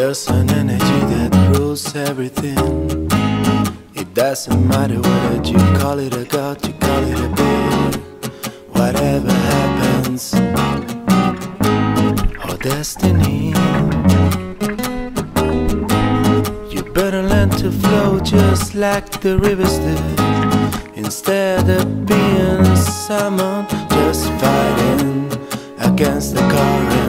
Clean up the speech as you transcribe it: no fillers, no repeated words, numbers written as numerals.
There's an energy that rules everything. It doesn't matter whether you call it a god, you call it a bear. Whatever happens, or destiny, you better learn to flow just like the rivers do, instead of being someone just fighting against the current.